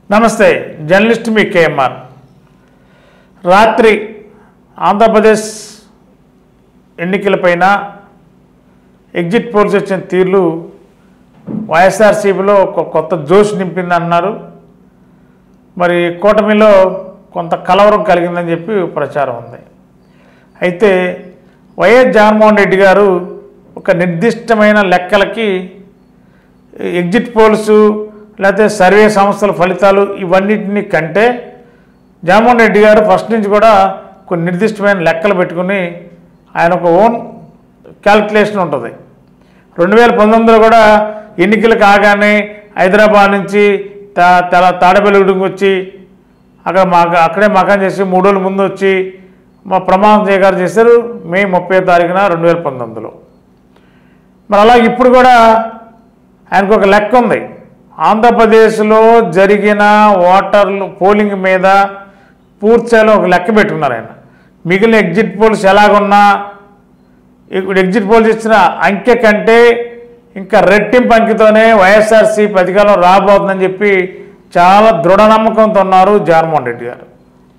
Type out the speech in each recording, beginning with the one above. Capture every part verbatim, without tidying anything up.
నమస్తే జర్నలిస్ట్ మీ కేఎంఆర్. రాత్రి Andhra Pradesh ఎన్నికలపైన exit polls వచ్చిన తీర్లు వైఎస్ఆర్సీపీలో ఒక కొత్త జోష్ నింపిందన్నారు. మరి కూటమిలో కొంత కలవరం కలిగిందని చెప్పి ప్రచారం ఉంది. అయితే వైఎస్ జగన్మోహన్ రెడ్డి గారు ఒక నిర్దిష్టమైన లెక్కలకి ఎగ్జిట్ పోల్స్ లేకపోతే సర్వే సంస్థల ఫలితాలు ఇవన్నిటిని కంటే జగన్మోహన్ రెడ్డి గారు ఫస్ట్ నుంచి కూడా కొన్ని నిర్దిష్టమైన లెక్కలు పెట్టుకుని ఆయన ఒక ఓన్ క్యాల్కులేషన్ ఉంటుంది. రెండు వేల పంతొమ్మిదిలో కూడా ఎన్నికలు కాగానే హైదరాబాద్ నుంచి తా తెల తాడేపల్లిగూడెంకి వచ్చి అక్కడ మా అక్కడే మకాన్ చేసి మూడు రోజుల ముందు వచ్చి మా ప్రమాణం స్వీకారం చేశారు మే ముప్పై తారీఖున రెండు వేల పంతొమ్మిదిలో. మరి అలాగే ఇప్పుడు కూడా ఆయనకు ఒక లెక్క ఉంది. ఆంధ్రప్రదేశ్లో జరిగిన ఓటర్లు పోలింగ్ మీద పూర్తిస్థాయిలో ఒక లెక్క పెట్టుకున్నారు ఆయన. మిగిలిన ఎగ్జిట్ పోల్స్ ఎలాగున్నా ఇప్పుడు ఎగ్జిట్ పోల్స్ ఇచ్చిన అంకె కంటే ఇంకా రెట్టింపు అంకెతోనే వైఎస్ఆర్సీపీ అధికారం రాబోతుందని చెప్పి చాలా దృఢ నమ్మకంతో ఉన్నారు జగన్మోహన్ రెడ్డి గారు.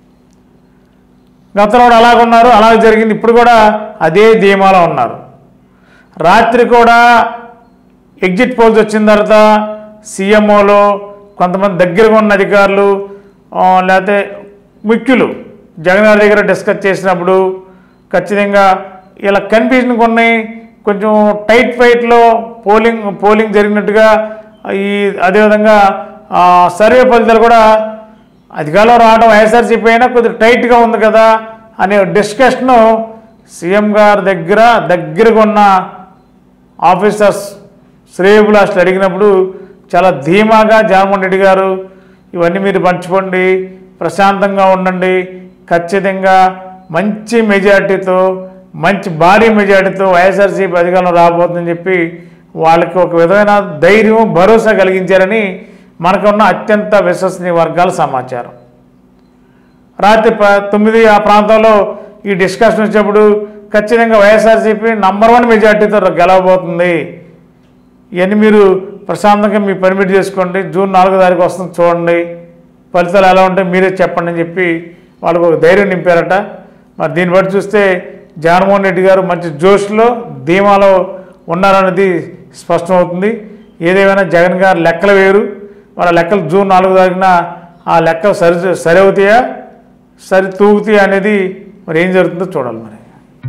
గతంలో కూడా అలాగున్నారు, అలాగే జరిగింది. ఇప్పుడు కూడా అదే ధీమాలో ఉన్నారు. రాత్రి కూడా ఎగ్జిట్ పోల్స్ వచ్చిన తర్వాత సీఎంఓలో కొంతమంది దగ్గరగా ఉన్న అధికారులు లేకపోతే ముఖ్యులు జగన్ గారి దగ్గర డిస్కస్ చేసినప్పుడు ఖచ్చితంగా ఇలా కన్ఫ్యూజన్ కొన్ని కొంచెం టైట్ ఫైట్లో పోలింగ్ పోలింగ్ జరిగినట్టుగా ఈ అదేవిధంగా సర్వే ఫలితాలు కూడా అధికారంలో రావడం వైఎస్ఆర్సీపీ అయినా కొద్దిగా టైట్గా ఉంది కదా అనే డిస్కషను సీఎం గారి దగ్గర దగ్గరగా ఉన్న ఆఫీసర్స్ శ్రేయబులాస్టులు అడిగినప్పుడు చాలా ధీమాగా జగన్మోహన్ రెడ్డి గారు ఇవన్నీ మీరు పంచుకోండి, ప్రశాంతంగా ఉండండి, ఖచ్చితంగా మంచి మెజార్టీతో మంచి భారీ మెజార్టీతో వైఎస్ఆర్సీపీ అధికారంలో రాబోతుందని చెప్పి వాళ్ళకి ఒక విధమైన ధైర్యం భరోసా కలిగించారని మనకున్న అత్యంత విశ్వసనీయ వర్గాల సమాచారం. రాత్రి ప తొమ్మిది ఆ ప్రాంతంలో ఈ డిస్కషన్ వచ్చినప్పుడు ఖచ్చితంగా వైఎస్ఆర్సీపీ నంబర్ వన్ మెజార్టీతో గెలవబోతుంది, ఇవన్నీ మీరు ప్రశాంతంగా మీ పర్మిట్ చేసుకోండి, జూన్ నాలుగో తారీఖు వస్తుంది చూడండి, ఫలితాలు ఎలా ఉంటాయి మీరే చెప్పండి అని చెప్పి వాళ్ళకు ఒక ధైర్యం నింపారట. మరి దీన్ని బట్టి చూస్తే జగన్మోహన్ రెడ్డి గారు మంచి జోష్లో ధీమాలో ఉన్నారన్నది స్పష్టమవుతుంది. ఏదేమైనా జగన్ గారు లెక్కలు వేరు, వాళ్ళ లెక్కలు జూన్ నాలుగో తారీఖున ఆ లెక్కలు సరి సరి అవుతాయా సరి తూగుతాయా అనేది మరి ఏం జరుగుతుందో చూడాలి. మరి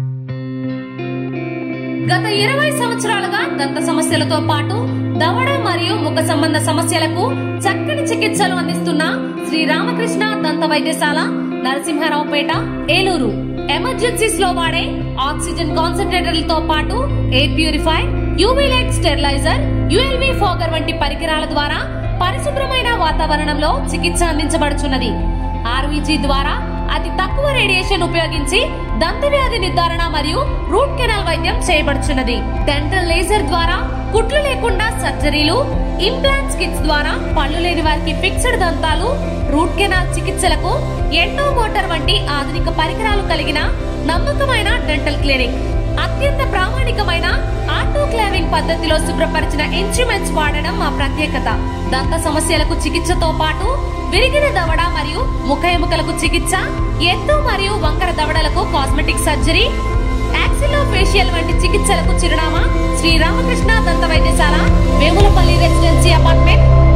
గత ఇరవై సంవత్సరాలుగా దంత సమస్యలతో పాటు దవడ మరియు ముఖ సంబంధ సమస్యలకు చక్కని చికిత్సలు అందిస్తున్న శ్రీ రామకృష్ణ దంత వైద్యశాల నరసింహారావుపేట ఏలూరు. ఎమర్జెన్సీస్ లో వాడే ఆక్సిజన్ కాన్సన్ట్రేటర్లతో పాటు air purify, UV light steriliser, ULV fogger వంటి పరికరాల ద్వారా పరిశుభ్రమైన వాతావరణంలో చికిత్స అందించబడుచున్నది. ఆర్వీజీ ద్వారా అతి తక్కువ రేడియేషన్ ఉపయోగించి దంత వ్యాధి నిర్ధారణ మరియు రూట్ కెనాల్ వైద్యం చేయబడుచున్నది. డెంటల్ లేజర్ ద్వారా కుట్లు లేకుండా సర్జరీలు, ఇంప్లాంట్స్ కిట్స్ ద్వారా పళ్ళు లేని వారికి ఫిక్స్డ్ దంతాలు, రూట్ కెనాల్ చికిత్సలకు ఎండో మోటార్ వంటి ఆధునిక పరికరాలు కలిగిన నమ్మకమైన డెంటల్ క్లినిక్. అత్యంత ప్రామాణికమైన ఆటోక్లావింగ్ పద్ధతిలో శుభ్రపరిచిన ఇన్స్ట్రుమెంట్స్ వాడడం మా ప్రత్యేకత. దంత సమస్యలకు చికిత్సతో పాటు విరిగిన దవడ మరియు ముఖ ఎముకలకు చికిత్స, ఎత్తు మరియు వంకర దవడలకు కాస్మెటిక్ సర్జరీ, యాక్సిలో ఫేషియల్ వంటి చికిత్సలకు చిరునామా శ్రీ రామకృష్ణ దంత వైద్యశాల, వేములపల్లి రెసిడెన్సీ అపార్ట్మెంట్,